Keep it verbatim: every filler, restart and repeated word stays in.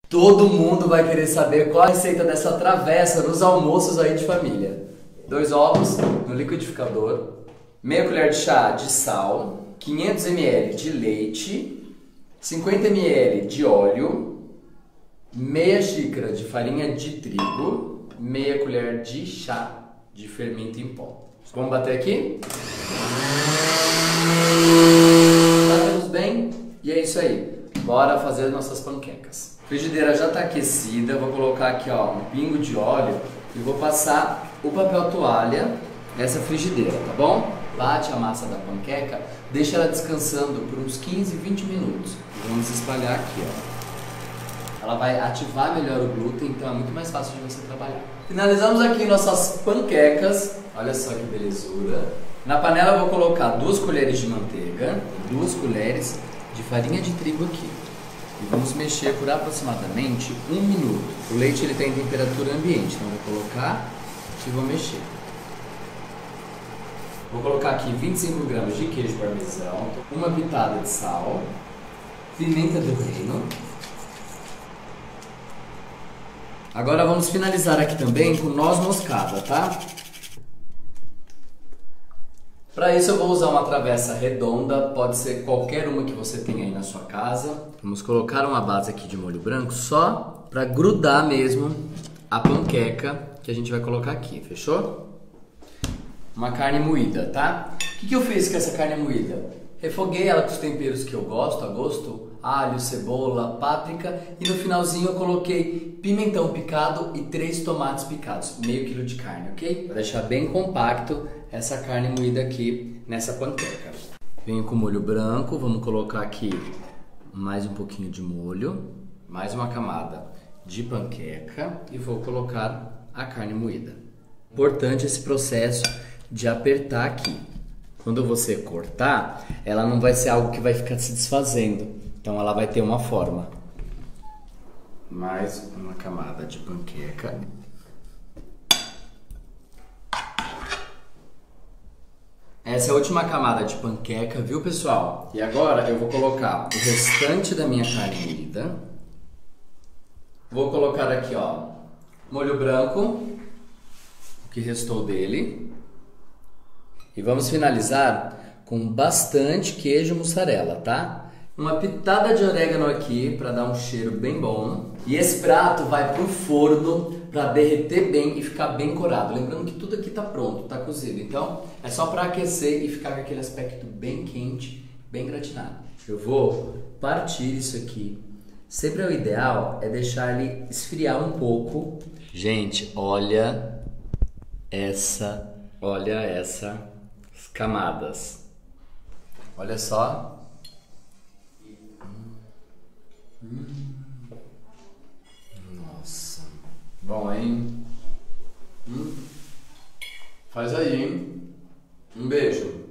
Todo mundo vai querer saber qual a receita dessa travessa nos almoços aí de família. Dois ovos no liquidificador, meia colher de chá de sal, quinhentos mililitros de leite, cinquenta mililitros de óleo, meia xícara de farinha de trigo, meia colher de chá de fermento em pó. Vamos bater aqui? Batemos bem e é isso aí. Bora fazer nossas panquecas. A frigideira já está aquecida, vou colocar aqui ó, um pingo de óleo e vou passar o papel toalha nessa frigideira, tá bom? Bate a massa da panqueca, deixa ela descansando por uns quinze, vinte minutos. E vamos espalhar aqui, ó. Ela vai ativar melhor o glúten, então é muito mais fácil de você trabalhar. Finalizamos aqui nossas panquecas, olha só que belezura. Na panela eu vou colocar duas colheres de manteiga e duas colheres de farinha de trigo aqui. E vamos mexer por aproximadamente um minuto. O leite ele tem temperatura ambiente, então eu vou colocar e vou mexer. Vou colocar aqui vinte e cinco gramas de queijo parmesão, uma pitada de sal, pimenta do reino. Agora vamos finalizar aqui também com noz moscada, tá? Para isso eu vou usar uma travessa redonda, pode ser qualquer uma que você tenha aí na sua casa. Vamos colocar uma base aqui de molho branco só para grudar mesmo a panqueca que a gente vai colocar aqui, fechou? Uma carne moída, tá? O que, que eu fiz com essa carne moída? Refoguei ela com os temperos que eu gosto, a gosto, alho, cebola, páprica e no finalzinho eu coloquei pimentão picado e três tomates picados, meio quilo de carne, ok? Para deixar bem compacto essa carne moída aqui nessa panqueca. Venho com molho branco, vamos colocar aqui mais um pouquinho de molho, mais uma camada de panqueca e vou colocar a carne moída. Importante esse processo de apertar aqui. Quando você cortar, ela não vai ser algo que vai ficar se desfazendo, então ela vai ter uma forma. Mais uma camada de panqueca. Essa é a última camada de panqueca, viu pessoal? E agora eu vou colocar o restante da minha carne moída. Vou colocar aqui ó, molho branco, o que restou dele. E vamos finalizar com bastante queijo mussarela, tá? Uma pitada de orégano aqui para dar um cheiro bem bom. E esse prato vai pro forno para derreter bem e ficar bem corado. Lembrando que tudo aqui tá pronto, tá cozido. Então é só para aquecer e ficar com aquele aspecto bem quente, bem gratinado. Eu vou partir isso aqui. Sempre o ideal é deixar ele esfriar um pouco. Gente, olha essa, olha essa camadas. Olha só. Hum. Nossa. Bom, hein? Hum. Faz aí, hein? Um beijo.